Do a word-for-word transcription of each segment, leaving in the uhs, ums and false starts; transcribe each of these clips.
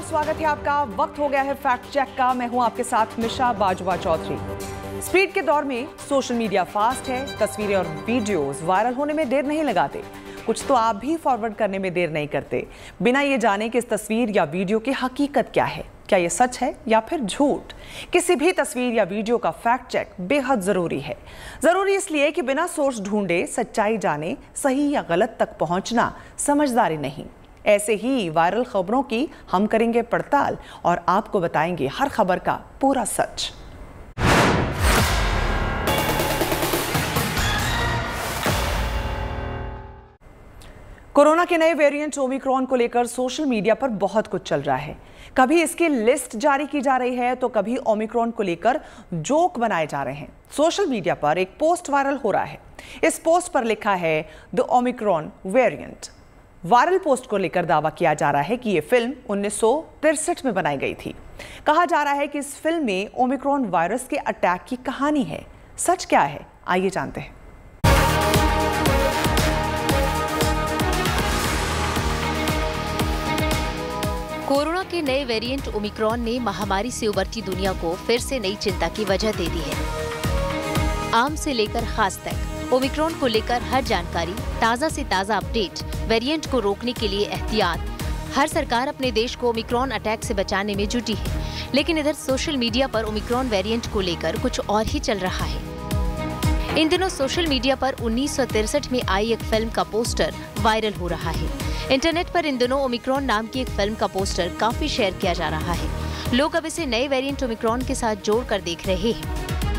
स्वागत है आपका। वक्त हो गया है फैक्ट चेक का। मैं हूं आपके साथ मिशा बाजवा चौधरी। स्पीड के दौर में सोशल मीडिया फास्ट है, तस्वीरें और वीडियोस वायरल होने में देर नहीं लगाते। कुछ तो आप भी फॉरवर्ड करने में देर नहीं करते, बिना ये जाने कि इस तस्वीर या वीडियो की हकीकत क्या है, क्या ये सच है या फिर झूठ। किसी भी तस्वीर या वीडियो का फैक्ट चेक बेहद जरूरी है। जरूरी इसलिए कि बिना सोर्स ढूंढे सच्चाई जाने, सही या गलत तक पहुंचना समझदारी नहीं। ऐसे ही वायरल खबरों की हम करेंगे पड़ताल और आपको बताएंगे हर खबर का पूरा सच। कोरोना के नए वेरिएंट ओमिक्रॉन को लेकर सोशल मीडिया पर बहुत कुछ चल रहा है। कभी इसकी लिस्ट जारी की जा रही है तो कभी ओमिक्रॉन को लेकर जोक बनाए जा रहे हैं। सोशल मीडिया पर एक पोस्ट वायरल हो रहा है। इस पोस्ट पर लिखा है the omicron variant. Viral post को लेकर दावा किया जा रहा है कि यह फिल्म उन्नीस सौ तिरसठ में बनाई गई थी। कहा जा रहा है कि इस फिल्म में ओमिक्रॉन वायरस के अटैक की कहानी है। सच क्या है, आइए जानते हैं। कोरोना के नए वेरिएंट ओमिक्रॉन ने महामारी से उबरती दुनिया को फिर से नई चिंता की वजह दे दी है। आम से लेकर खास तक ओमिक्रॉन को लेकर हर जानकारी, ताज़ा से ताज़ा अपडेट, वेरिएंट को रोकने के लिए एहतियात, हर सरकार अपने देश को ओमिक्रॉन अटैक से बचाने में जुटी है। लेकिन इधर सोशल मीडिया पर ओमिक्रॉन वेरिएंट को लेकर कुछ और ही चल रहा है। इन दिनों सोशल मीडिया पर उन्नीस सौ तिरसठ में आई एक फिल्म का पोस्टर वायरल हो रहा है। इंटरनेट पर इन दिनों ओमिक्रॉन नाम की एक फिल्म का पोस्टर काफी शेयर किया जा रहा है। लोग अब इसे नए वेरिएंट ओमिक्रॉन के साथ जोड़कर देख रहे हैं।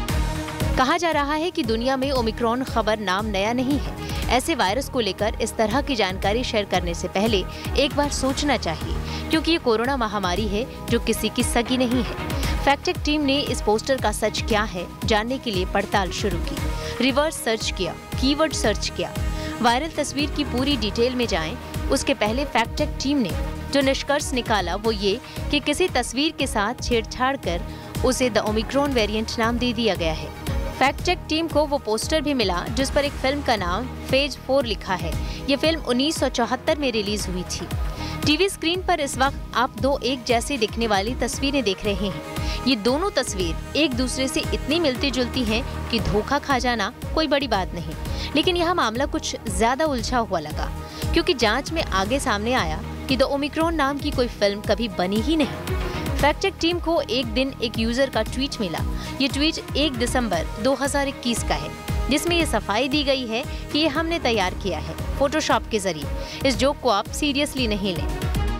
कहा जा रहा है कि दुनिया में ओमिक्रॉन खबर नाम नया नहीं है। ऐसे वायरस को लेकर इस तरह की जानकारी शेयर करने से पहले एक बार सोचना चाहिए, क्योंकि ये कोरोना महामारी है जो किसी की सगी नहीं है। फैक्ट चेक टीम ने इस पोस्टर का सच क्या है जानने के लिए पड़ताल शुरू की। रिवर्स सर्च किया, कीवर्ड सर्च किया, वायरल तस्वीर की पूरी डिटेल में जाएं। उसके पहले फैक्ट चेक टीम ने जो निष्कर्ष निकाला वो ये कि किसी तस्वीर के साथ छेड़छाड़ कर उसे द ओमिक्रॉन वेरिएंट नाम दे दिया गया है। फैक्ट चेक टीम को वो पोस्टर भी मिला जिस पर एक फिल्म का नाम फेज फोर लिखा है। ये फिल्म उन्नीस सौ चौहत्तर में रिलीज हुई थी। टीवी स्क्रीन पर इस वक्त आप दो एक जैसी दिखने वाली तस्वीरें देख रहे हैं। ये दोनों तस्वीर एक दूसरे से इतनी मिलती जुलती हैं कि धोखा खा जाना कोई बड़ी बात नहीं। लेकिन यह मामला कुछ ज्यादा उलझा हुआ लगा, क्योंकि जांच में आगे सामने आया कि द ओमिक्रॉन नाम की कोई फिल्म कभी बनी ही नहीं। फैक्ट चेक टीम को एक दिन एक यूजर का ट्वीट मिला। ये ट्वीट एक दिसंबर दो हज़ार इक्कीस का है, जिसमें ये सफाई दी गई है कि ये हमने तैयार किया है फोटोशॉप के जरिए। इस जोक को आप सीरियसली नहीं लें।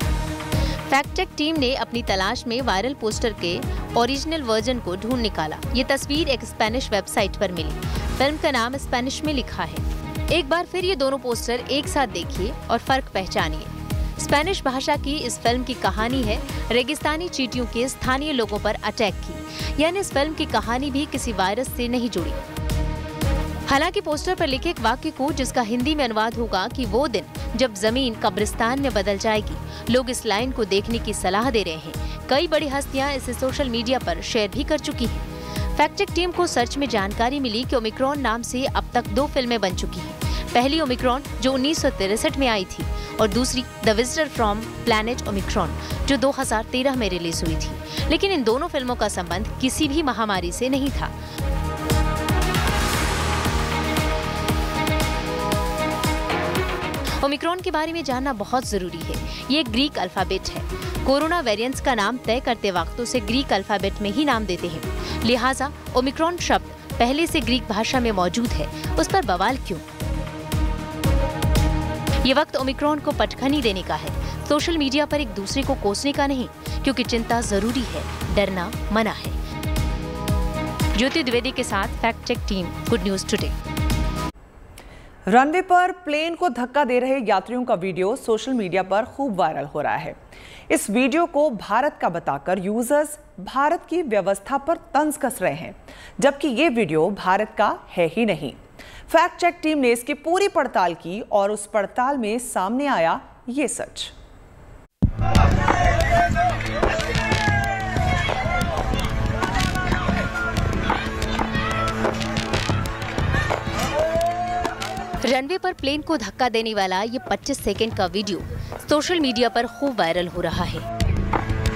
फैक्ट चेक टीम ने अपनी तलाश में वायरल पोस्टर के ओरिजिनल वर्जन को ढूंढ निकाला। ये तस्वीर एक स्पेनिश वेबसाइट पर मिली। फिल्म का नाम स्पेनिश में लिखा है। एक बार फिर ये दोनों पोस्टर एक साथ देखिए और फर्क पहचानिए। स्पेनिश भाषा की इस फिल्म की कहानी है रेगिस्तानी चींटियों के स्थानीय लोगों पर अटैक की, यानी इस फिल्म की कहानी भी किसी वायरस से नहीं जुड़ी। हालांकि पोस्टर पर लिखे एक वाक्य को जिसका हिंदी में अनुवाद होगा कि वो दिन जब जमीन कब्रिस्तान में बदल जाएगी, लोग इस लाइन को देखने की सलाह दे रहे हैं। कई बड़ी हस्तियां इसे सोशल मीडिया पर शेयर भी कर चुकी हैं। फैक्ट चेक टीम को सर्च में जानकारी मिली कि ओमिक्रॉन नाम से अब तक दो फिल्में बन चुकी हैं। पहली ओमिक्रॉन जो उन्नीस सौ तिरसठ में आई थी और दूसरी the visitor from planet Omicron जो दो हज़ार तेरह में रिलीज हुई थी। लेकिन इन दोनों फिल्मों का संबंध किसी भी महामारी से नहीं था। ओमिक्रॉन के बारे में जानना बहुत जरूरी है। ये एक ग्रीक अल्फाबेट है। कोरोना वेरिएंट्स का नाम तय करते वक्त उसे ग्रीक अल्फाबेट में ही नाम देते हैं। लिहाजा ओमिक्रॉन शब्द पहले से ग्रीक भाषा में मौजूद है, उस पर बवाल क्यों? ये वक्त ओमिक्रॉन को पटखनी देने का है, सोशल मीडिया पर एक दूसरे को कोसने का नहीं, क्योंकि चिंता जरूरी है, डरना मना है। ज्योति द्विवेदी के साथ fact check team, good news today. Runway पर प्लेन को धक्का दे रहे यात्रियों का वीडियो सोशल मीडिया पर खूब वायरल हो रहा है। इस वीडियो को भारत का बताकर यूजर्स भारत की व्यवस्था पर तंज कस रहे हैं, जबकि ये वीडियो भारत का है ही नहीं। फैक्ट चेक टीम ने इसकी पूरी पड़ताल की और उस पड़ताल में सामने आया ये सच। रनवे पर प्लेन को धक्का देने वाला ये पच्चीस सेकंड का वीडियो सोशल मीडिया पर खूब वायरल हो रहा है।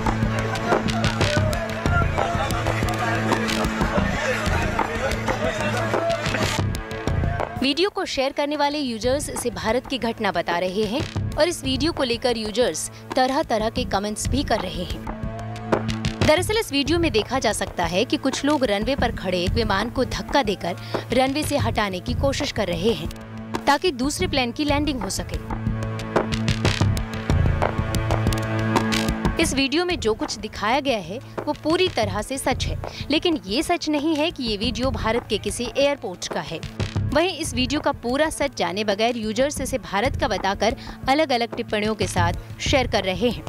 वीडियो को शेयर करने वाले यूजर्स इसे भारत की घटना बता रहे हैं और इस वीडियो को लेकर यूजर्स तरह तरह के कमेंट्स भी कर रहे हैं। दरअसल इस वीडियो में देखा जा सकता है कि कुछ लोग रनवे पर खड़े एक विमान को धक्का देकर रनवे से हटाने की कोशिश कर रहे हैं ताकि दूसरे प्लेन की लैंडिंग हो सके। इस वीडियो में जो कुछ दिखाया गया है वो पूरी तरह से सच है, लेकिन ये सच नहीं है कि ये वीडियो भारत के किसी एयरपोर्ट का है। वहीं इस वीडियो का पूरा सच जाने बगैर यूजर्स इसे भारत का बताकर अलग अलग टिप्पणियों के साथ शेयर कर रहे हैं।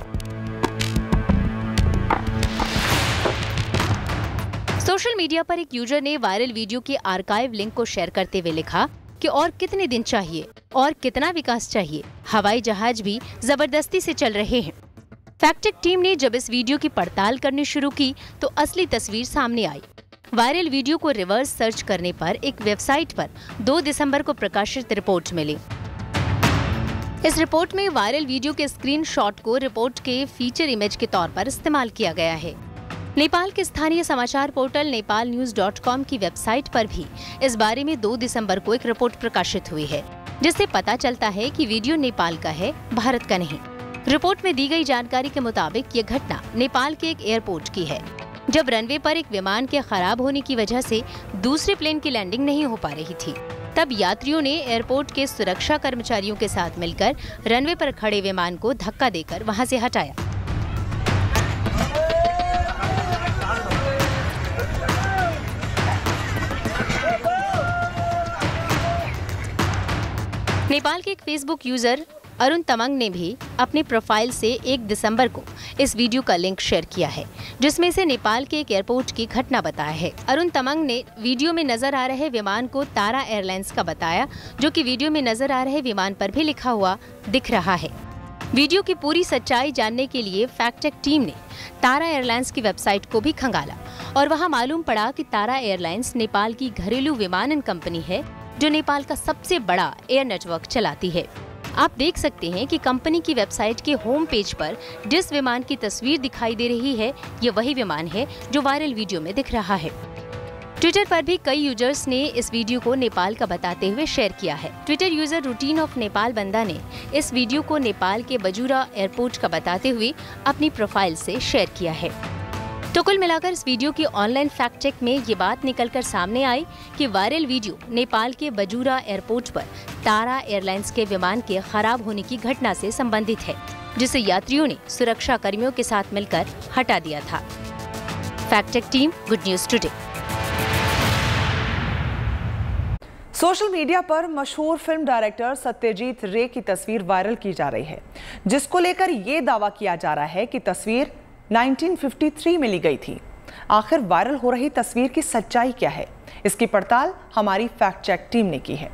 सोशल मीडिया पर एक यूजर ने वायरल वीडियो के आर्काइव लिंक को शेयर करते हुए लिखा कि और कितने दिन चाहिए और कितना विकास चाहिए, हवाई जहाज भी जबरदस्ती से चल रहे हैं। फैक्ट चेक टीम ने जब इस वीडियो की पड़ताल करनी शुरू की तो असली तस्वीर सामने आई। वायरल वीडियो को रिवर्स सर्च करने पर एक वेबसाइट पर दो दिसंबर को प्रकाशित रिपोर्ट मिली। इस रिपोर्ट में वायरल वीडियो के स्क्रीनशॉट को रिपोर्ट के फीचर इमेज के तौर पर इस्तेमाल किया गया है। नेपाल के स्थानीय समाचार portal Nepal news dot com की वेबसाइट पर भी इस बारे में दो दिसंबर को एक रिपोर्ट प्रकाशित हुई है, जिससे पता चलता है कि वीडियो नेपाल का है, भारत का नहीं। रिपोर्ट में दी गई जानकारी के मुताबिक ये घटना नेपाल के एक एयरपोर्ट की है, जब रनवे पर एक विमान के खराब होने की वजह से दूसरे प्लेन की लैंडिंग नहीं हो पा रही थी। तब यात्रियों ने एयरपोर्ट के सुरक्षा कर्मचारियों के साथ मिलकर रनवे पर खड़े विमान को धक्का देकर वहां से हटाया। नेपाल के एक फेसबुक यूजर अरुण तमंग ने भी अपने प्रोफाइल से एक दिसंबर को इस वीडियो का लिंक शेयर किया है, जिसमें से नेपाल के एक एयरपोर्ट की घटना बताया है। अरुण तमंग ने वीडियो में नजर आ रहे विमान को तारा एयरलाइंस का बताया, जो कि वीडियो में नजर आ रहे विमान पर भी लिखा हुआ दिख रहा है। वीडियो की पूरी सच्चाई जानने के लिए फैक्ट चेक टीम ने तारा एयरलाइंस की वेबसाइट को भी खंगाला और वहाँ मालूम पड़ा कि तारा एयरलाइंस नेपाल की घरेलू विमानन कंपनी है, जो नेपाल का सबसे बड़ा एयर नेटवर्क चलाती है। आप देख सकते हैं कि कंपनी की वेबसाइट के होम पेज पर जिस विमान की तस्वीर दिखाई दे रही है, ये वही विमान है जो वायरल वीडियो में दिख रहा है। ट्विटर पर भी कई यूजर्स ने इस वीडियो को नेपाल का बताते हुए शेयर किया है। Twitter user routine of Nepal Banda ने इस वीडियो को नेपाल के बजूरा एयरपोर्ट का बताते हुए अपनी प्रोफाइल से शेयर किया है। तो कुल मिलाकर इस वीडियो की ऑनलाइन फैक्ट चेक में ये बात निकलकर सामने आई कि वायरल वीडियो नेपाल के बजूरा एयरपोर्ट पर तारा एयरलाइंस के विमान के खराब होने की घटना से संबंधित है, जिसे यात्रियों ने सुरक्षा कर्मियों के साथ मिलकर हटा दिया था। Fact check team, good news today. Social media पर मशहूर फिल्म डायरेक्टर सत्यजीत रे की तस्वीर वायरल की जा रही है, जिसको लेकर ये दावा किया जा रहा है कि तस्वीर उन्नीस सौ तिरेपन में ली गई थी। आखिर वायरल हो रही तस्वीर की सच्चाई क्या है, इसकी पड़ताल हमारी फैक्ट चेक टीम ने की है।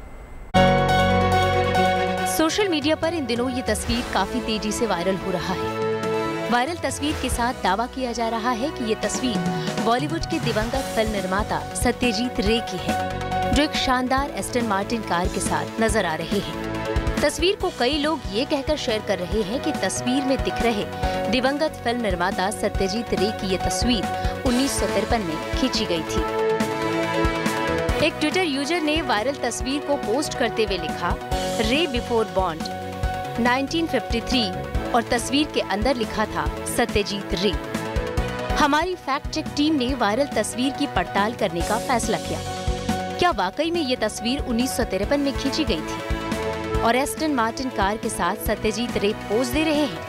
सोशल मीडिया पर इन दिनों ये तस्वीर काफी तेजी से वायरल हो रहा है। वायरल तस्वीर के साथ दावा किया जा रहा है कि ये तस्वीर बॉलीवुड के दिवंगत फिल्म निर्माता सत्यजीत रे की है, जो एक शानदार एस्टन मार्टिन कार के साथ नजर आ रहे हैं। तस्वीर को कई लोग ये कहकर शेयर कर रहे हैं कि तस्वीर में दिख रहे दिवंगत फिल्म निर्माता सत्यजीत रे की ये तस्वीर उन्नीस सौ तिरपन में खींची गई थी। एक ट्विटर यूजर ने वायरल तस्वीर को पोस्ट करते हुए लिखा, रे बिफोर बॉन्ड उन्नीस सौ तिरेपन, और तस्वीर के अंदर लिखा था सत्यजीत रे। हमारी फैक्ट चेक टीम ने वायरल तस्वीर की पड़ताल करने का फैसला किया। क्या वाकई में ये तस्वीर उन्नीस सौ तिरपन में खींची गई थी और एस्टन मार्टिन कार के साथ सत्यजीत रे पोज दे रहे हैं?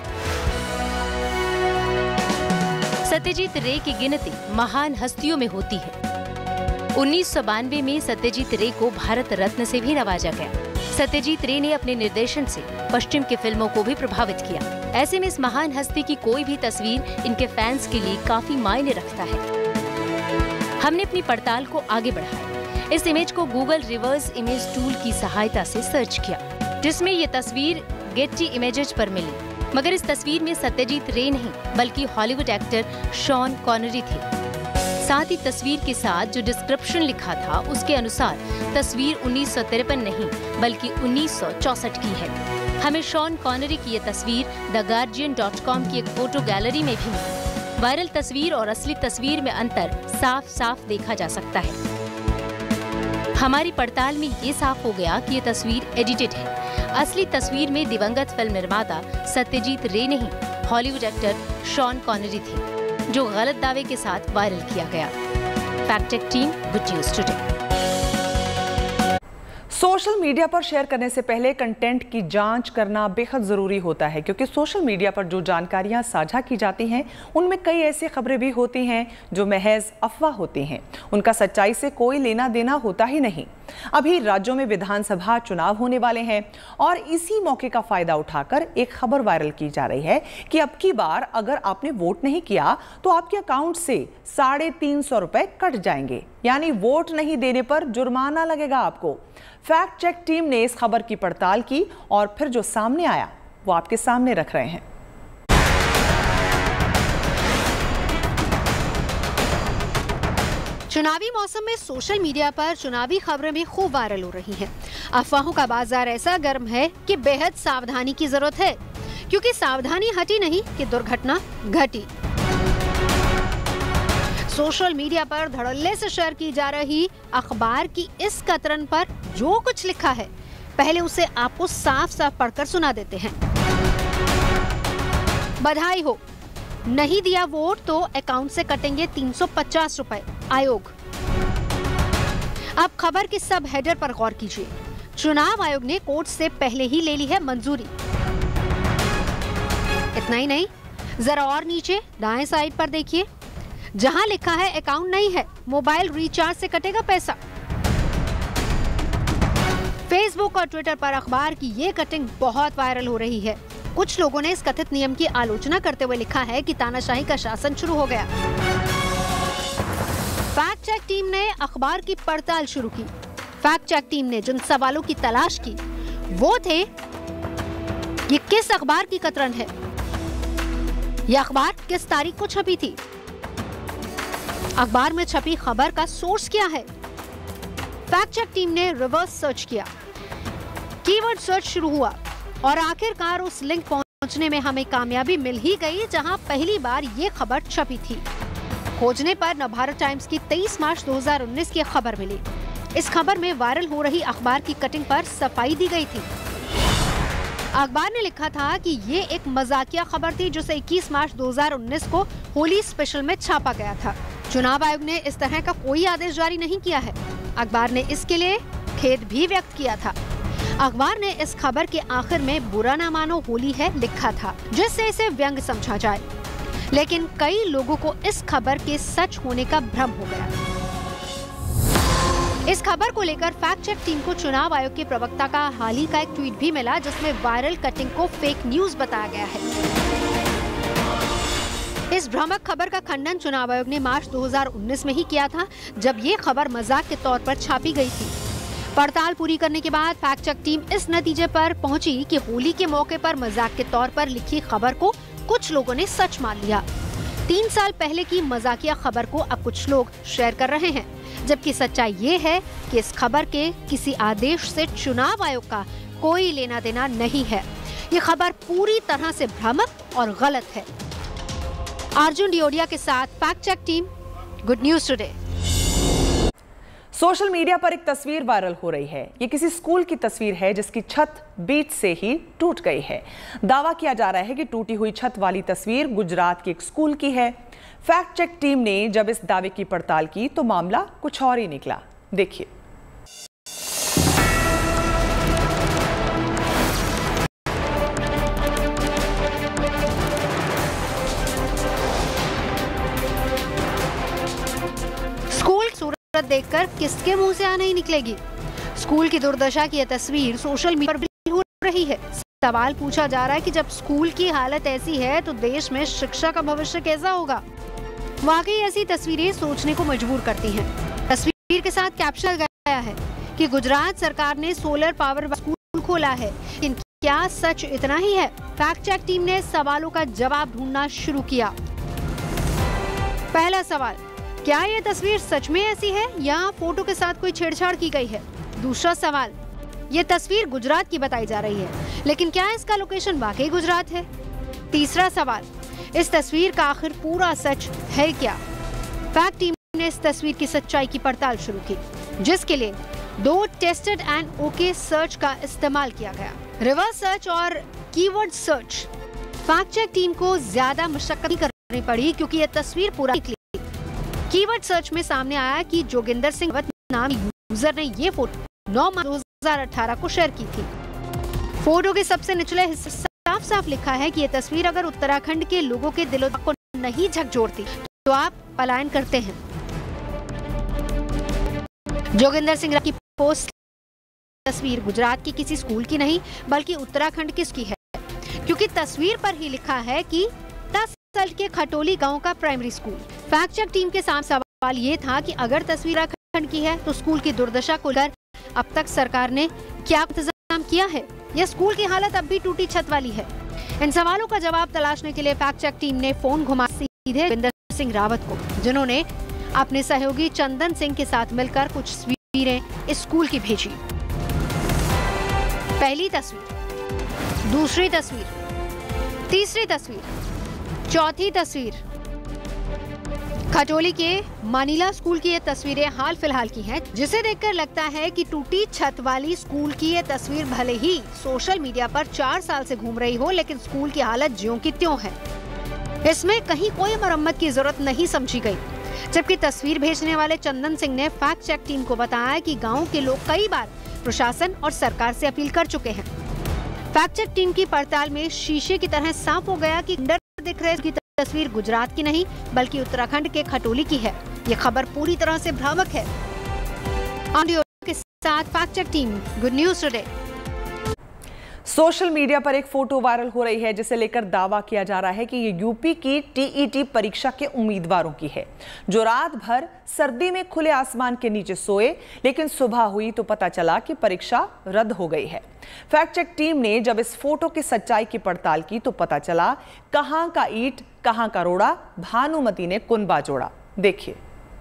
सत्यजीत रे की गिनती महान हस्तियों में होती है। उन्नीस सौ बानवे में सत्यजीत रे को भारत रत्न से भी नवाजा गया। सत्यजीत रे ने अपने निर्देशन से पश्चिम की फिल्मों को भी प्रभावित किया। ऐसे में इस महान हस्ती की कोई भी तस्वीर इनके फैंस के लिए काफी मायने रखता है। हमने अपनी पड़ताल को आगे बढ़ाया। इस इमेज को गूगल रिवर्स इमेज टूल की सहायता से सर्च किया, जिसमें ये तस्वीर गेट्टी इमेजेस पर मिली। मगर इस तस्वीर में सत्यजीत रे नहीं बल्कि हॉलीवुड एक्टर शॉन कॉनरी थे। साथ ही तस्वीर के साथ जो डिस्क्रिप्शन लिखा था उसके अनुसार तस्वीर उन्नीस सौ तिरपन नहीं बल्कि उन्नीस सौ चौसठ की है। हमें शॉन कॉनरी की ये तस्वीर द गार्जियन डॉट कॉम की एक फोटो गैलरी में भी मिली। वायरल तस्वीर और असली तस्वीर में अंतर साफ साफ देखा जा सकता है। हमारी पड़ताल में ये साफ हो गया कि ये तस्वीर एडिटेड है। असली तस्वीर में दिवंगत फिल्म निर्माता सत्यजीत रे नहीं, हॉलीवुड एक्टर शॉन कॉनरी थे, जो गलत दावे के साथ वायरल किया गया। Fact check team, good news today. Social media पर शेयर करने से पहले कंटेंट की जांच करना बेहद ज़रूरी होता है, क्योंकि सोशल मीडिया पर जो जानकारियां साझा की जाती हैं उनमें कई ऐसी खबरें भी होती हैं जो महज अफवाह होती हैं। उनका सच्चाई से कोई लेना देना होता ही नहीं। अभी राज्यों में विधानसभा चुनाव होने वाले हैं और इसी मौके का फायदा उठाकर एक खबर वायरल की जा रही है कि अब की बार अगर आपने वोट नहीं किया तो आपके अकाउंट से साढ़े तीन सौ रुपए कट जाएंगे, यानी वोट नहीं देने पर जुर्माना लगेगा आपको। फैक्ट चेक टीम ने इस खबर की पड़ताल की और फिर जो सामने आया वो आपके सामने रख रहे हैं। चुनावी मौसम में सोशल मीडिया पर चुनावी खबरें भी खूब वायरल हो रही हैं। अफवाहों का बाजार ऐसा गर्म है कि बेहद सावधानी की जरूरत है, क्योंकि सावधानी हटी नहीं कि दुर्घटना घटी। सोशल मीडिया पर धड़ल्ले से शेयर की जा रही अखबार की इस कतरन पर जो कुछ लिखा है, पहले उसे आपको साफ साफ पढ़कर सुना देते हैं। बधाई हो, नहीं दिया वोट तो अकाउंट से कटेंगे तीन सौ पचास रुपए। आयोग। अब खबर के सब हेडर पर गौर कीजिए। चुनाव आयोग ने कोर्ट से पहले ही ले ली है मंजूरी। इतना ही नहीं, जरा और नीचे दाएं साइड पर देखिए, जहां लिखा है अकाउंट नहीं है, मोबाइल रिचार्ज से कटेगा पैसा। फेसबुक और ट्विटर पर अखबार की ये कटिंग बहुत वायरल हो रही है। कुछ लोगों ने इस कथित नियम की आलोचना करते हुए लिखा है कि तानाशाही का शासन शुरू हो गया। फैक्ट चेक टीम ने अखबार की पड़ताल शुरू की। फैक्ट चेक टीम ने जिन सवालों की तलाश की वो थे, ये किस अखबार की कतरन है, यह अखबार किस तारीख को छपी थी, अखबार में छपी खबर का सोर्स क्या है। फैक्ट चेक टीम ने रिवर्स सर्च किया, कीवर्ड सर्च शुरू हुआ और आखिरकार उस लिंक पहुंचने में हमें कामयाबी मिल ही गई जहां पहली बार ये खबर छपी थी। खोजने पर नवभारत टाइम्स की तेईस मार्च दो हज़ार उन्नीस की खबर मिली। इस खबर में वायरल हो रही अखबार की कटिंग पर सफाई दी गई थी। अखबार ने लिखा था कि ये एक मजाकिया खबर थी जिसे इक्कीस मार्च दो हज़ार उन्नीस को होली स्पेशल में छापा गया था। चुनाव आयोग ने इस तरह का कोई आदेश जारी नहीं किया है। अखबार ने इसके लिए खेद भी व्यक्त किया था। अखबार ने इस खबर के आखिर में बुरा ना मानो होली है लिखा था, जिससे इसे व्यंग समझा जाए, लेकिन कई लोगों को इस खबर के सच होने का भ्रम हो गया। इस खबर को लेकर फैक्ट चेक टीम को चुनाव आयोग के प्रवक्ता का हाल ही का एक ट्वीट भी मिला, जिसमें वायरल कटिंग को फेक न्यूज बताया गया है। इस भ्रामक खबर का खंडन चुनाव आयोग ने मार्च दो हज़ार उन्नीस में ही किया था, जब ये खबर मजाक के तौर पर छापी गई थी। पड़ताल पूरी करने के बाद फैक्ट चेक टीम इस नतीजे पर पहुंची कि होली के मौके पर मजाक के तौर पर लिखी खबर को कुछ लोगों ने सच मान लिया। तीन साल पहले की मजाकिया खबर को अब कुछ लोग शेयर कर रहे हैं, जबकि सच्चाई ये है कि इस खबर के किसी आदेश से चुनाव आयोग का कोई लेना देना नहीं है। ये खबर पूरी तरह से भ्रामक और गलत है। अर्जुन डियोडिया के साथ fact check team, good news today. Social media पर एक तस्वीर वायरल हो रही है। ये किसी स्कूल की तस्वीर है जिसकी छत बीच से ही टूट गई है। दावा किया जा रहा है कि टूटी हुई छत वाली तस्वीर गुजरात के एक स्कूल की है। फैक्ट चेक टीम ने जब इस दावे की पड़ताल की तो मामला कुछ और ही निकला। देखिए। स्कूल सूरत देखकर किसके मुंह से आ नहीं निकलेगी। स्कूल की दुर्दशा की यह तस्वीर सोशल मीडिया पर हो रही है। सवाल पूछा जा रहा है कि जब स्कूल की हालत ऐसी है तो देश में शिक्षा का भविष्य कैसा होगा। वाकई ऐसी तस्वीरें सोचने को मजबूर करती हैं। तस्वीर के साथ कैप्शन गया है कि गुजरात सरकार ने सोलर पावर स्कूल खोला है, लेकिन क्या सच इतना ही है? फैक्ट चेक टीम ने सवालों का जवाब ढूंढना शुरू किया। पहला सवाल, क्या ये तस्वीर सच में ऐसी है या फोटो के साथ कोई छेड़छाड़ की गई है? दूसरा सवाल, ये तस्वीर गुजरात की बताई जा रही है, लेकिन क्या इसका लोकेशन वाकई गुजरात है? तीसरा सवाल, इस तस्वीर का आखिर पूरा सच है क्या? फैक्ट टीम ने इस तस्वीर की सच्चाई की पड़ताल शुरू की, जिसके लिए दो टेस्टेड एंड ओके सर्च का इस्तेमाल किया गया, रिवर्स सर्च और keyword search. Fact check team को ज्यादा मशक्कत नहीं करनी पड़ी क्योंकि ये तस्वीर पूरा निकली। कीवर्ड सर्च में सामने आया कि जोगिंदर सिंह नाम यूजर ने ये फोटो नौ मार्च दो हज़ार अठारह को शेयर की थी। फोटो के सबसे निचले हिस्से साफ साफ लिखा है कि ये तस्वीर अगर उत्तराखंड के लोगों के दिलो को नहीं झकझोरती तो आप पलायन करते हैं। जोगिंदर सिंह की पोस्ट तस्वीर गुजरात की किसी स्कूल की नहीं बल्कि उत्तराखंड की है, क्योंकि तस्वीर पर ही लिखा है कि दस साल के खटोली गांव का primary school. Fact check team के सामने सवाल ये था कि अगर तस्वीर उत्तराखंड की है तो स्कूल की दुर्दशा को लेकर अब तक सरकार ने क्या इंतजाम किया है? यह स्कूल की हालत अब भी टूटी छत वाली है। इन सवालों का जवाब तलाशने के लिए फैक्ट चेक टीम ने फोन घुमा सीधे जोगिंदर सिंह रावत को, जिन्होंने अपने सहयोगी चंदन सिंह के साथ मिलकर कुछ तस्वीरें इस स्कूल की भेजी। पहली तस्वीर, दूसरी तस्वीर, तीसरी तस्वीर, चौथी तस्वीर। खटोली के मानीला स्कूल की ये तस्वीरें हाल फिलहाल की हैं, जिसे देखकर लगता है कि टूटी छत वाली स्कूल की ये तस्वीर भले ही सोशल मीडिया पर चार साल से घूम रही हो, लेकिन स्कूल की हालत ज्यों की त्यों है। इसमें कहीं कोई मरम्मत की जरूरत नहीं समझी गई। जबकि तस्वीर भेजने वाले चंदन सिंह ने फैक्ट चेक टीम को बताया कि गाँव के लोग कई बार प्रशासन और सरकार से अपील कर चुके हैं। फैक्ट चेक टीम की पड़ताल में शीशे की तरह साफ हो गया कि डर दिख रहे की तस्वीर गुजरात की नहीं बल्कि उत्तराखंड के खटोली की है। ये खबर पूरी तरह से भ्रामक है। ऑडियो के साथ fact check team, good news today. Social media पर एक फोटो वायरल हो रही है जिसे लेकर दावा किया जा रहा है कि ये यूपी की टीईटी परीक्षा के उम्मीदवारों की है, जो रात भर सर्दी में खुले आसमान के नीचे सोए, लेकिन सुबह हुई तो पता चला कि परीक्षा रद्द हो गई है। फैक्ट चेक टीम ने जब इस फोटो की सच्चाई की पड़ताल की तो पता चला कहां का ईंट कहां का रोड़ा, भानुमति ने कुनबा जोड़ा। देखिए।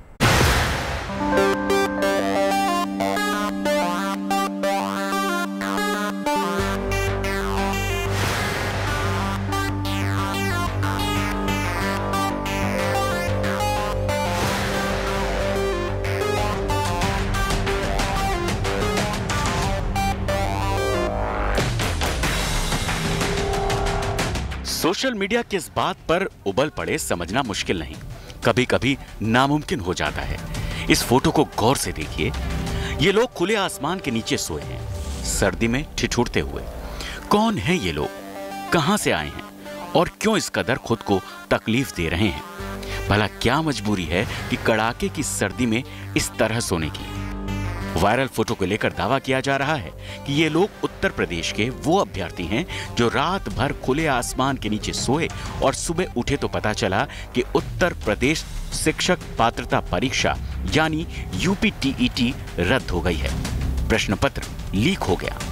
सोशल मीडिया किस बात पर उबल पड़े समझना मुश्किल नहीं, कभी कभी नामुमकिन हो जाता है। इस फोटो को गौर से देखिए। ये लोग खुले आसमान के नीचे सोए हैं, सर्दी में ठिठुरते हुए। कौन हैं ये लोग, कहां से आए हैं और क्यों इस कदर खुद को तकलीफ दे रहे हैं? भला क्या मजबूरी है कि कड़ाके की सर्दी में इस तरह सोने की? वायरल फोटो को लेकर दावा किया जा रहा है कि ये लोग उत्तर प्रदेश के वो अभ्यर्थी हैं जो रात भर खुले आसमान के नीचे सोए और सुबह उठे तो पता चला कि उत्तर प्रदेश शिक्षक पात्रता परीक्षा यानी यूपी टीईटी रद्द हो गई है, प्रश्न पत्र लीक हो गया।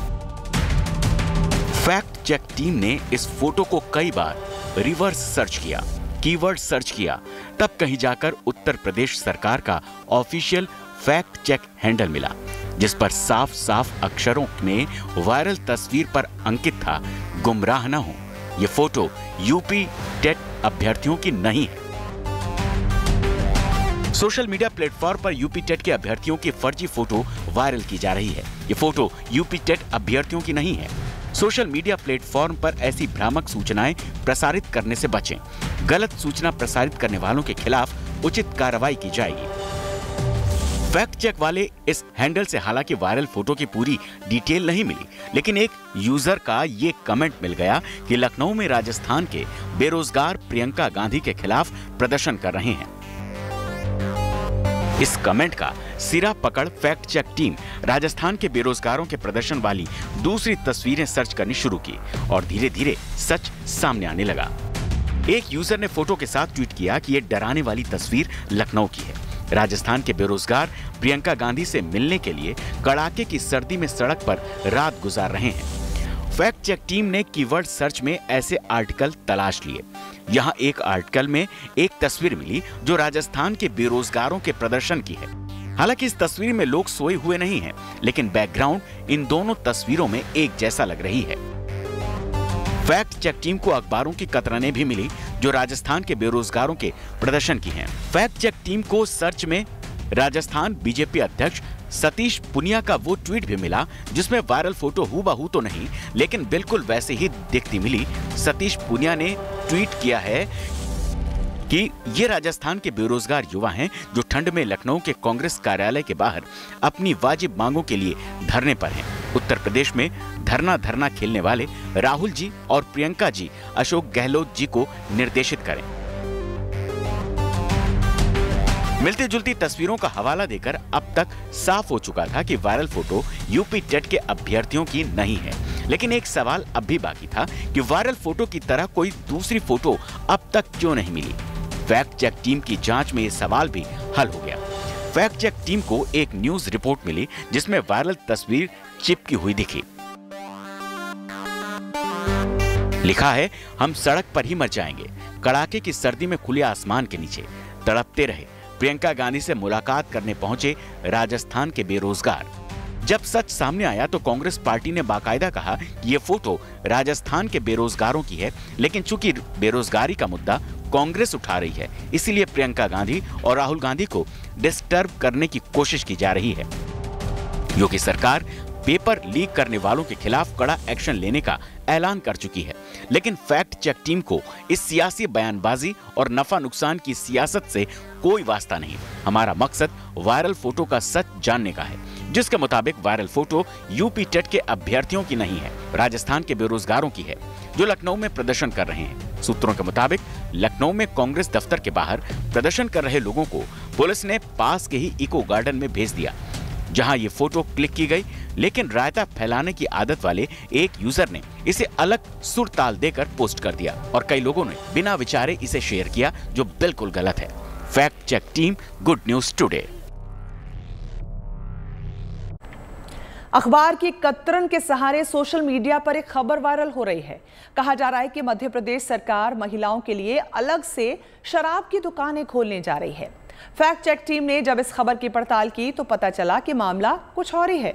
फैक्ट चेक टीम ने इस फोटो को कई बार रिवर्स सर्च किया, कीवर्ड सर्च किया, तब कहीं जाकर उत्तर प्रदेश सरकार का ऑफिशियल फैक्ट चेक हैंडल मिला, जिस पर साफ साफ अक्षरों में वायरल तस्वीर पर अंकित था, गुमराह न हो, ये फोटो यूपी टेट अभ्यर्थियों की नहीं है। सोशल मीडिया प्लेटफॉर्म पर यूपी टेट के अभ्यर्थियों की फर्जी फोटो वायरल की जा रही है। ये फोटो यूपी टेट अभ्यर्थियों की नहीं है। सोशल मीडिया प्लेटफॉर्म पर ऐसी भ्रामक सूचनाएं प्रसारित करने से बचें। गलत सूचना प्रसारित करने वालों के खिलाफ उचित कार्रवाई की जाएगी। फैक्ट चेक वाले इस हैंडल से हालांकि वायरल फोटो की पूरी डिटेल नहीं मिली, लेकिन एक यूजर का ये कमेंट मिल गया कि लखनऊ में राजस्थान के बेरोजगार प्रियंका गांधी के खिलाफ प्रदर्शन कर रहे हैं। इस कमेंट का सिरा पकड़ फैक्ट चेक टीम राजस्थान के बेरोजगारों के प्रदर्शन वाली दूसरी तस्वीरें सर्च करनी शुरू की और धीरे धीरे सच सामने आने लगा। एक यूजर ने फोटो के साथ ट्वीट किया कि यह डराने वाली तस्वीर लखनऊ की है। राजस्थान के बेरोजगार प्रियंका गांधी से मिलने के लिए कड़ाके की सर्दी में सड़क पर रात गुजार रहे हैं। फैक्ट चेक टीम ने कीवर्ड सर्च में ऐसे आर्टिकल तलाश लिए। यहाँ एक आर्टिकल में एक तस्वीर मिली जो राजस्थान के बेरोजगारों के प्रदर्शन की है। हालांकि इस तस्वीर में लोग सोए हुए नहीं हैं, लेकिन बैकग्राउंड इन दोनों तस्वीरों में एक जैसा लग रही है। फैक्ट चेक टीम को अखबारों की कतरनें भी मिली जो राजस्थान के बेरोजगारों के प्रदर्शन की हैं। फैक्ट चेक टीम को सर्च में राजस्थान बीजेपी अध्यक्ष सतीश पुनिया का वो ट्वीट भी मिला जिसमें वायरल फोटो हूबहू तो नहीं लेकिन बिल्कुल वैसे ही दिखती मिली। सतीश पुनिया ने ट्वीट किया है कि ये राजस्थान के बेरोजगार युवा हैं जो ठंड में लखनऊ के कांग्रेस कार्यालय के बाहर अपनी वाजिब मांगों के लिए धरने पर हैं। उत्तर प्रदेश में धरना धरना खेलने वाले राहुल जी और प्रियंका जी अशोक गहलोत जी को निर्देशित करें। मिलती जुलती तस्वीरों का हवाला देकर अब तक साफ हो चुका था कि वायरल फोटो यूपी टेट के अभ्यर्थियों की नहीं है, लेकिन एक सवाल अब भी बाकी था कि वायरल फोटो की तरह कोई दूसरी फोटो अब तक क्यों नहीं मिली। फैक्ट चेक टीम की जांच में ये सवाल भी हल हो गया। फैक्ट चेक टीम को एक न्यूज रिपोर्ट मिली जिसमें वायरल तस्वीर चिपकी हुई दिखी। लिखा है, हम सड़क पर ही मर जाएंगे, कड़ाके की सर्दी में खुले आसमान के नीचे तड़पते रहे प्रियंका गांधी से मुलाकात करने पहुंचे राजस्थान के बेरोजगार। जब सच सामने आया तो कांग्रेस पार्टी ने बाकायदा कहा कि ये फोटो राजस्थान के बेरोजगारों की है, लेकिन चूंकि बेरोजगारी का मुद्दा कांग्रेस उठा रही है, इसीलिए प्रियंका गांधी और राहुल गांधी को डिस्टर्ब करने की कोशिश की जा रही है। योगी सरकार पेपर लीक करने वालों के खिलाफ कड़ा एक्शन लेने का ऐलान कर चुकी है, लेकिन फैक्ट चेक टीम को इस सियासी बयानबाजी और नफा नुकसान की सियासत से कोई वास्ता नहीं। हमारा मकसद वायरल फोटो का सच जानने का है, जिसके मुताबिक वायरल फोटो यूपी टेट के अभ्यर्थियों की नहीं है, राजस्थान के बेरोजगारों की है जो लखनऊ में प्रदर्शन कर रहे हैं। सूत्रों के मुताबिक लखनऊ में कांग्रेस दफ्तर के बाहर प्रदर्शन कर रहे लोगों को पुलिस ने पास के ही इको गार्डन में भेज दिया, जहां ये फोटो क्लिक की गई, लेकिन रायता फैलाने की आदत वाले एक यूजर ने इसे अलग सुर ताल देकर पोस्ट कर दिया और कई लोगों ने बिना विचारे इसे शेयर किया, जो बिल्कुल गलत है। Fact check team, good news today. अखबार की कतरन के सहारे सोशल मीडिया पर एक खबर वायरल हो रही है। कहा जा रहा है कि मध्य प्रदेश सरकार महिलाओं के लिए अलग से शराब की दुकानें खोलने जा रही है। फैक्ट चेक टीम ने जब इस खबर की पड़ताल की तो पता चला कि मामला कुछ और ही है।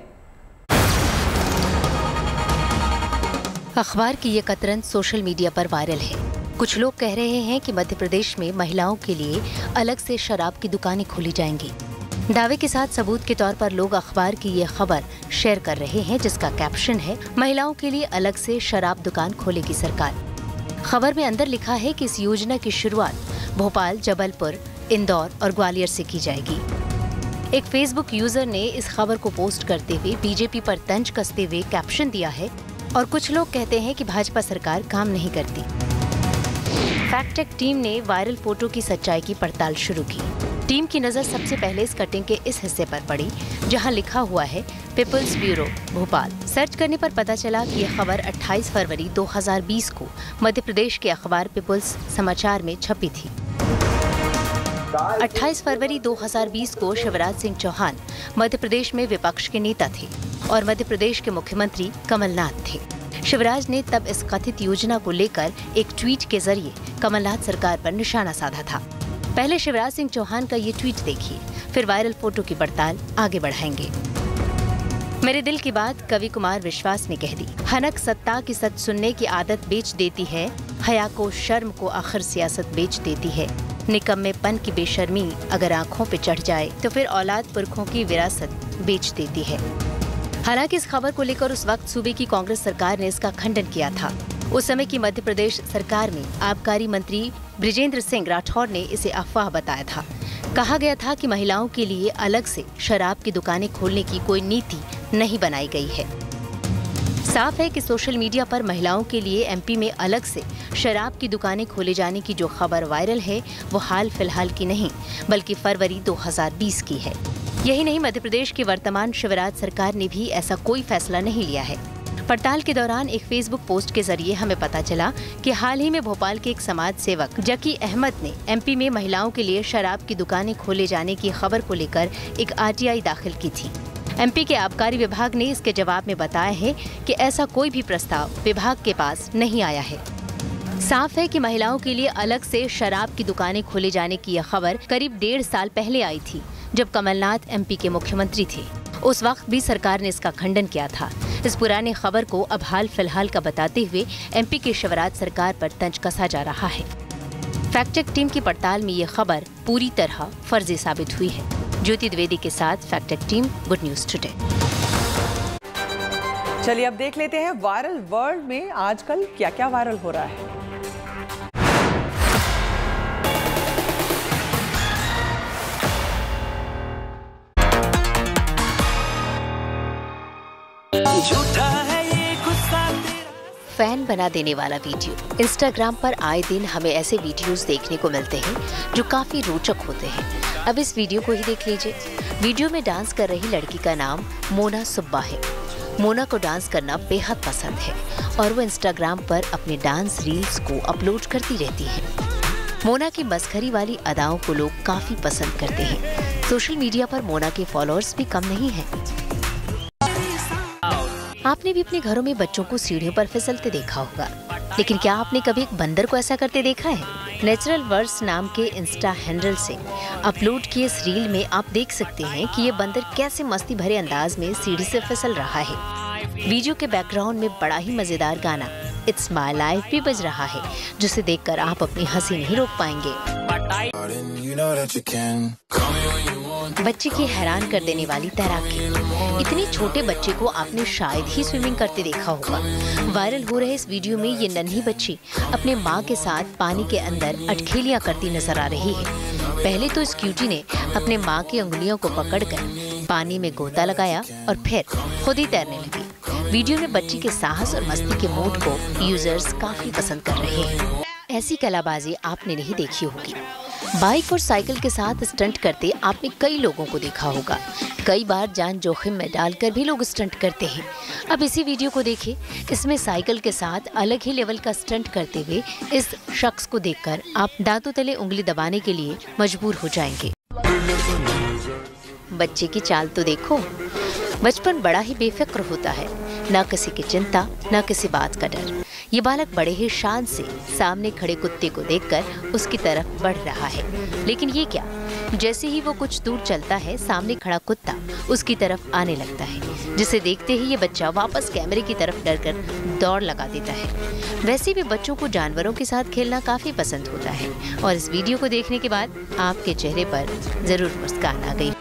अखबार की ये कतरन सोशल मीडिया पर वायरल है। कुछ लोग कह रहे हैं कि मध्य प्रदेश में महिलाओं के लिए अलग से शराब की दुकानें खोली जाएंगी। दावे के साथ सबूत के तौर पर लोग अखबार की ये खबर शेयर कर रहे हैं, जिसका कैप्शन है, महिलाओं के लिए अलग से शराब दुकान खोलेगी सरकार। खबर में अंदर लिखा है कि इस योजना की शुरुआत भोपाल, जबलपुर, इंदौर और ग्वालियर से की जाएगी। एक फेसबुक यूजर ने इस खबर को पोस्ट करते हुए बीजेपी पर तंज कसते हुए कैप्शन दिया है और कुछ लोग कहते हैं कि भाजपा सरकार काम नहीं करती। फैक्ट चेक टीम ने वायरल फोटो की सच्चाई की पड़ताल शुरू की। टीम की नजर सबसे पहले इस कटिंग के इस हिस्से पर पड़ी जहां लिखा हुआ है पीपल्स ब्यूरो भोपाल। सर्च करने पर पता चला कि यह खबर अट्ठाईस फरवरी दो हज़ार बीस को मध्य प्रदेश के अखबार पीपल्स समाचार में छपी थी। अट्ठाईस फरवरी दो हज़ार बीस को शिवराज सिंह चौहान मध्य प्रदेश में विपक्ष के नेता थे और मध्य प्रदेश के मुख्यमंत्री कमलनाथ थे। शिवराज ने तब इस कथित योजना को लेकर एक ट्वीट के जरिए कमलनाथ सरकार पर निशाना साधा था। पहले शिवराज सिंह चौहान का ये ट्वीट देखिए, फिर वायरल फोटो की पड़ताल आगे बढ़ाएंगे। मेरे दिल की बात कवि कुमार विश्वास ने कह दी। हनक सत्ता की सच सुनने की आदत बेच देती है, हया को शर्म को आखिर सियासत बेच देती है। निकम्मेपन की बेशर्मी अगर आंखों पे चढ़ जाए तो फिर औलाद पुरखों की विरासत बेच देती है। हालांकि इस खबर को लेकर उस वक्त सूबे की कांग्रेस सरकार ने इसका खंडन किया था। उस समय की मध्य प्रदेश सरकार में आबकारी मंत्री बृजेंद्र सिंह राठौर ने इसे अफवाह बताया था। कहा गया था कि महिलाओं के लिए अलग से शराब की दुकानें खोलने की कोई नीति नहीं बनाई गई है। साफ है कि सोशल मीडिया पर महिलाओं के लिए एमपी में अलग से शराब की दुकानें खोले जाने की जो खबर वायरल है वो हाल फिलहाल की नहीं बल्कि फरवरी दो हज़ार बीस की है। यही नहीं, मध्य प्रदेश की वर्तमान शिवराज सरकार ने भी ऐसा कोई फैसला नहीं लिया है। पड़ताल के दौरान एक फेसबुक पोस्ट के जरिए हमें पता चला कि हाल ही में भोपाल के एक समाज सेवक जकी अहमद ने एमपी में महिलाओं के लिए शराब की दुकानें खोले जाने की खबर को लेकर एक आरटीआई दाखिल की थी। एमपी के आबकारी विभाग ने इसके जवाब में बताया है कि ऐसा कोई भी प्रस्ताव विभाग के पास नहीं आया है। साफ है कि महिलाओं के लिए अलग से शराब की दुकानें खोले जाने की यह खबर करीब डेढ़ साल पहले आई थी, जब कमलनाथ एमपी के मुख्यमंत्री थे। उस वक्त भी सरकार ने इसका खंडन किया था। इस पुराने खबर को अब हाल फिलहाल का बताते हुए एमपी की शिवराज सरकार पर तंज कसा जा रहा है। फैक्ट चेक टीम की पड़ताल में ये खबर पूरी तरह फर्जी साबित हुई है। ज्योति द्विवेदी के साथ fact check team, good news today. चलिए अब देख लेते हैं वायरल वर्ल्ड में आजकल क्या क्या वायरल हो रहा है। झूठा है ये गुस्सा तेरा। फैन बना देने वाला वीडियो। इंस्टाग्राम पर आए दिन हमें ऐसे वीडियोस देखने को मिलते हैं जो काफी रोचक होते हैं। अब इस वीडियो को ही देख लीजिए। वीडियो में डांस कर रही लड़की का नाम मोना सुब्बा है। मोना को डांस करना बेहद पसंद है और वो इंस्टाग्राम पर अपने डांस रील्स को अपलोड करती रहती है। मोना की मस्खरी वाली अदाओं को लोग काफी पसंद करते हैं। सोशल मीडिया पर मोना के फॉलोअर्स भी कम नहीं हैं। आपने भी अपने घरों में बच्चों को सीढ़ियों पर फिसलते देखा होगा, लेकिन क्या आपने कभी एक बंदर को ऐसा करते देखा है? नेचुरल वर्ड्स नाम के इंस्टा हैंडल से अपलोड किए इस रील में आप देख सकते हैं कि ये बंदर कैसे मस्ती भरे अंदाज में सीढ़ी से फिसल रहा है। वीडियो के बैकग्राउंड में बड़ा ही मजेदार गाना इट्स माय लाइफ भी बज रहा है, जिसे देखकर आप अपनी हंसी नहीं रोक पाएंगे। बच्चे की हैरान कर देने वाली तैराकी। इतने छोटे बच्चे को आपने शायद ही स्विमिंग करते देखा होगा। वायरल हो रहे इस वीडियो में ये नन्ही बच्ची अपने माँ के साथ पानी के अंदर अटखेलियां करती नजर आ रही है। पहले तो इस क्यूटी ने अपने माँ की उंगलियों को पकड़कर पानी में गोता लगाया और फिर खुद ही तैरने लगी। वीडियो में बच्ची के साहस और मस्ती के मूड को यूजर्स काफी पसंद कर रहे हैं। ऐसी कलाबाजी आपने नहीं देखी होगी। बाइक और साइकिल के साथ स्टंट करते आपने कई लोगों को देखा होगा। कई बार जान जोखिम में डालकर भी लोग स्टंट करते हैं। अब इसी वीडियो को देखिए। इसमें साइकिल के साथ अलग ही लेवल का स्टंट करते हुए इस शख्स को देखकर आप दांतों तले उंगली दबाने के लिए मजबूर हो जाएंगे। बच्चे की चाल तो देखो। बचपन बड़ा ही बेफिक्र होता है, ना किसी की चिंता, ना किसी बात का डर। ये बालक बड़े ही शान से सामने खड़े कुत्ते को देखकर उसकी तरफ बढ़ रहा है। लेकिन ये क्या, जैसे ही वो कुछ दूर चलता है, सामने खड़ा कुत्ता उसकी तरफ आने लगता है, जिसे देखते ही ये बच्चा वापस कैमरे की तरफ डरकर दौड़ लगा देता है। वैसे भी बच्चों को जानवरों के साथ खेलना काफी पसंद होता है और इस वीडियो को देखने के बाद आपके चेहरे पर जरूर मुस्कान आ गई।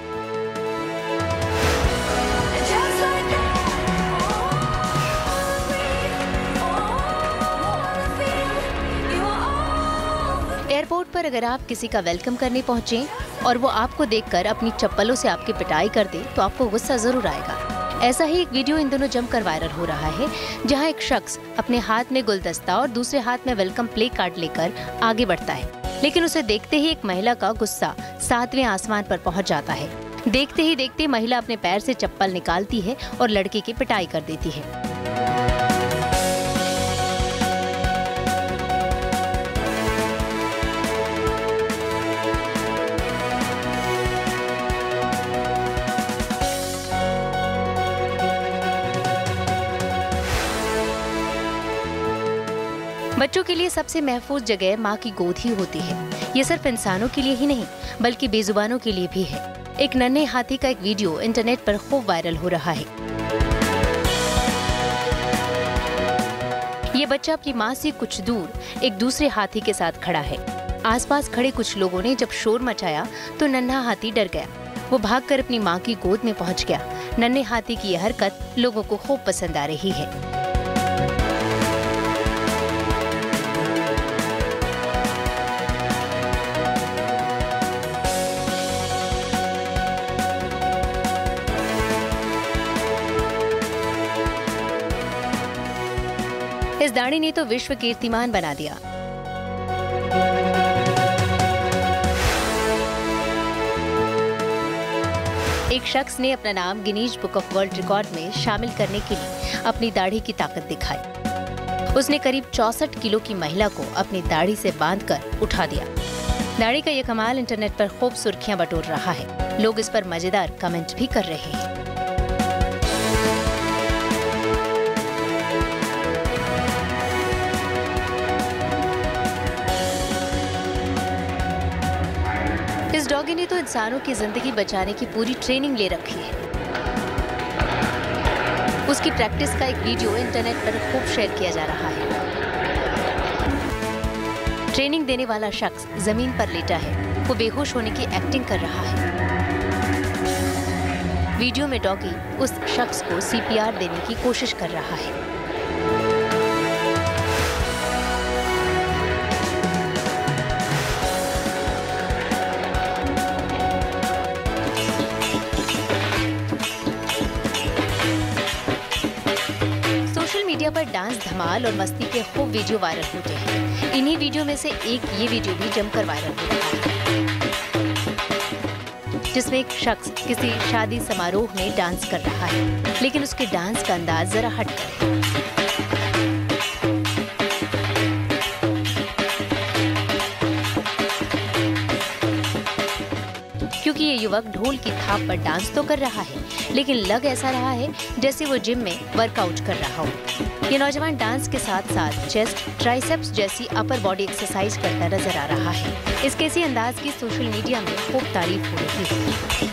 एयरपोर्ट पर अगर आप किसी का वेलकम करने पहुंचे और वो आपको देखकर अपनी चप्पलों से आपकी पिटाई कर दे तो आपको गुस्सा जरूर आएगा। ऐसा ही एक वीडियो इन दिनों जमकर वायरल हो रहा है, जहां एक शख्स अपने हाथ में गुलदस्ता और दूसरे हाथ में वेलकम प्ले कार्ड लेकर आगे बढ़ता है, लेकिन उसे देखते ही एक महिला का गुस्सा सातवें आसमान पर पहुंच जाता है। देखते ही देखते महिला अपने पैर से चप्पल निकालती है और लड़के की पिटाई कर देती है। बच्चों के लिए सबसे महफूज जगह माँ की गोद ही होती है। ये सिर्फ इंसानों के लिए ही नहीं बल्कि बेजुबानों के लिए भी है। एक नन्हे हाथी का एक वीडियो इंटरनेट पर खूब वायरल हो रहा है। ये बच्चा अपनी माँ से कुछ दूर एक दूसरे हाथी के साथ खड़ा है। आसपास खड़े कुछ लोगों ने जब शोर मचाया तो नन्हा हाथी डर गया। वो भागकर अपनी माँ की गोद में पहुँच गया। नन्हे हाथी की यह हरकत लोगों को खूब पसंद आ रही है। इस दाढ़ी ने तो विश्व कीर्तिमान बना दिया। एक शख्स ने अपना नाम Guinness book of world record में शामिल करने के लिए अपनी दाढ़ी की ताकत दिखाई। उसने करीब चौसठ किलो की महिला को अपनी दाढ़ी से बांधकर उठा दिया। दाढ़ी का यह कमाल इंटरनेट पर खूब सुर्खियां बटोर रहा है। लोग इस पर मजेदार कमेंट भी कर रहे हैं। इस डॉगी ने तो इंसानों की जिंदगी बचाने की पूरी ट्रेनिंग ले रखी है। उसकी प्रैक्टिस का एक वीडियो इंटरनेट पर खूब शेयर किया जा रहा है। ट्रेनिंग देने वाला शख्स जमीन पर लेटा है। वो बेहोश होने की एक्टिंग कर रहा है। वीडियो में डॉगी उस शख्स को सी पी आर देने की कोशिश कर रहा है। मीडिया पर डांस धमाल और मस्ती के खूब वीडियो वायरल होते हैं। इन्हीं वीडियो में से एक ये वीडियो भी जमकर वायरल हो रहा है, जिसमें एक शख्स किसी शादी समारोह में डांस कर रहा है, लेकिन उसके डांस का अंदाज जरा हटकर है। क्योंकि ये युवक ढोल की थाप पर डांस तो कर रहा है, लेकिन लग ऐसा रहा है जैसे वो जिम में वर्कआउट कर रहा हो। ये नौजवान डांस के साथ साथ चेस्ट, ट्राइसेप्स जैसी अपर बॉडी एक्सरसाइज करता नजर आ रहा है। इसके इसी अंदाज की सोशल मीडिया में खूब तारीफ हो रही है।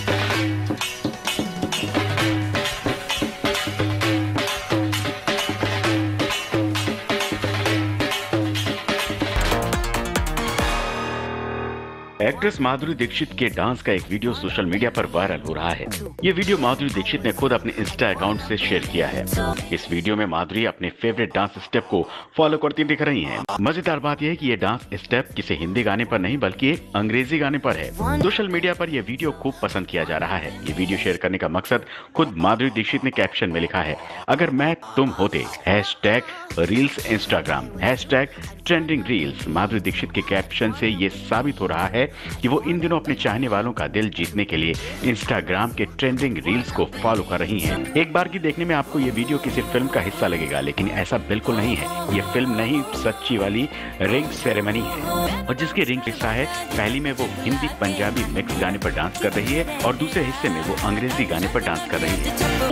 एक्ट्रेस माधुरी दीक्षित के डांस का एक वीडियो सोशल मीडिया पर वायरल हो रहा है। ये वीडियो माधुरी दीक्षित ने खुद अपने इंस्टा अकाउंट से शेयर किया है। इस वीडियो में माधुरी अपने फेवरेट डांस स्टेप को फॉलो करती दिख रही हैं। मजेदार बात यह है कि ये डांस स्टेप किसी हिंदी गाने पर नहीं बल्कि एक अंग्रेजी गाने पर है। सोशल मीडिया पर यह वीडियो खूब पसंद किया जा रहा है। ये वीडियो शेयर करने का मकसद खुद माधुरी दीक्षित ने कैप्शन में लिखा है, अगर मैं तुम होते, hashtag reels Instagram, hashtag trending reels. Madhuri Dixit के कैप्शन से ये साबित हो रहा है कि वो इन दिनों अपने चाहने वालों का दिल जीतने के लिए इंस्टाग्राम के ट्रेंडिंग रील्स को फॉलो कर रही हैं। एक बार की देखने में आपको ये वीडियो किसी फिल्म का हिस्सा लगेगा, लेकिन ऐसा बिल्कुल नहीं है। ये फिल्म नहीं, सच्ची वाली रिंग सेरेमनी है, और जिसकी रिंग हिस्सा है, पहली में वो हिंदी पंजाबी मिक्स गाने पर डांस कर रही है और दूसरे हिस्से में वो अंग्रेजी गाने पर डांस कर रही है।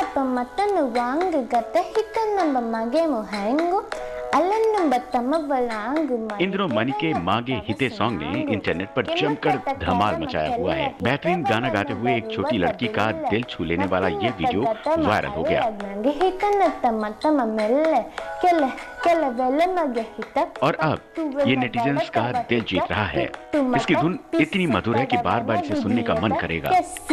इन दिनों मनी के मांगे हिते सॉन्ग ने इंटरनेट पर जमकर धमाल मचाया हुआ है। बेहतरीन गाना गाते हुए एक छोटी लड़की का दिल छू लेने वाला ये वीडियो वायरल हो गया, और अब ये नेटिजन्स का दिल जीत रहा है। इसकी धुन इतनी मधुर है कि बार बार इसे सुनने का मन करेगा।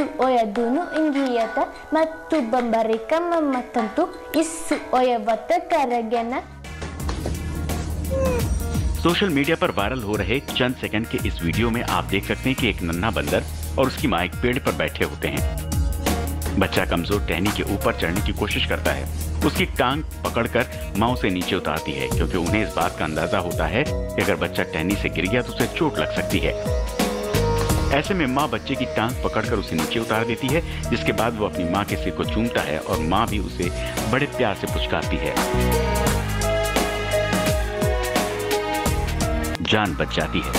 सोशल मीडिया पर वायरल हो रहे चंद सेकंड के इस वीडियो में आप देख सकते हैं कि एक नन्हा बंदर और उसकी मां एक पेड़ पर बैठे होते हैं। बच्चा कमजोर टहनी के ऊपर चढ़ने की कोशिश करता है। उसकी टांग पकड़कर मां उसे नीचे उतारती है, क्योंकि उन्हें इस बात का अंदाजा होता है कि अगर बच्चा टहनी से गिर गया तो उसे चोट लग सकती है। ऐसे में मां बच्चे की टांग पकड़कर उसे नीचे उतार देती है, जिसके बाद वो अपनी मां के सिर को चूमता है और मां भी उसे बड़े प्यार से पुचकारती है। जान बच जाती है।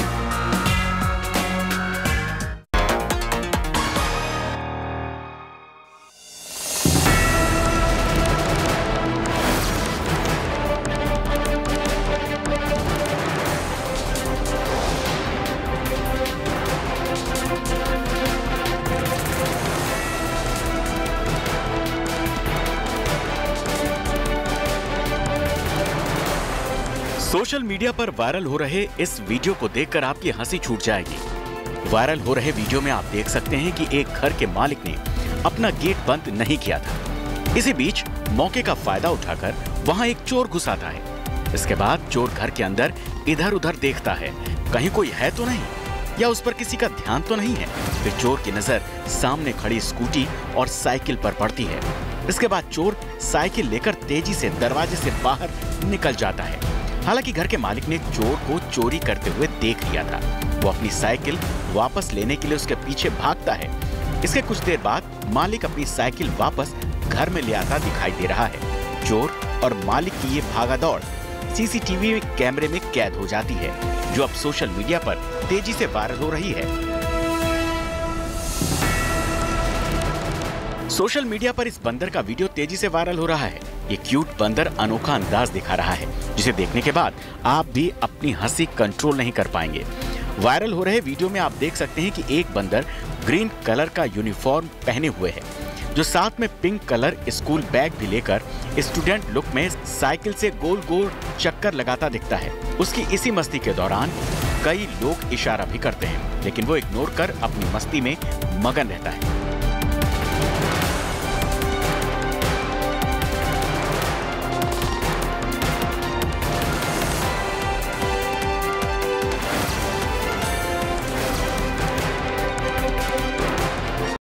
सोशल मीडिया पर वायरल हो रहे इस वीडियो को देखकर आपकी हंसी छूट जाएगी। वायरल हो रहे वीडियो में आप देख सकते हैं कि एक घर के मालिक ने अपना गेट बंद नहीं किया था। इसी बीच मौके का फायदा उठाकर वहां एक चोर घुस आता है। इसके बाद चोर घर के अंदर इधर उधर देखता है, कहीं कोई है तो नहीं, या उस पर किसी का ध्यान तो नहीं है। फिर चोर की नजर सामने खड़ी स्कूटी और साइकिल पर पड़ती है। इसके बाद चोर साइकिल लेकर तेजी से दरवाजे से बाहर निकल जाता है। हालांकि घर के मालिक ने चोर को चोरी करते हुए देख लिया था। वो अपनी साइकिल वापस लेने के लिए उसके पीछे भागता है। इसके कुछ देर बाद मालिक अपनी साइकिल वापस घर में ले आता दिखाई दे रहा है। चोर और मालिक की ये भागादौड़ सी सी टी वी कैमरे में कैद हो जाती है, जो अब सोशल मीडिया पर तेजी से वायरल हो रही है। सोशल मीडिया पर इस बंदर का वीडियो तेजी से वायरल हो रहा है। ये क्यूट बंदर अनोखा अंदाज दिखा रहा है, जिसे देखने के बाद आप भी अपनी हंसी कंट्रोल नहीं कर पाएंगे। वायरल हो रहे वीडियो में आप देख सकते हैं कि एक बंदर ग्रीन कलर का यूनिफॉर्म पहने हुए है, जो साथ में पिंक कलर स्कूल बैग भी लेकर स्टूडेंट लुक में साइकिल से गोल गोल चक्कर लगाता दिखता है। उसकी इसी मस्ती के दौरान कई लोग इशारा भी करते हैं, लेकिन वो इग्नोर कर अपनी मस्ती में मगन रहता है।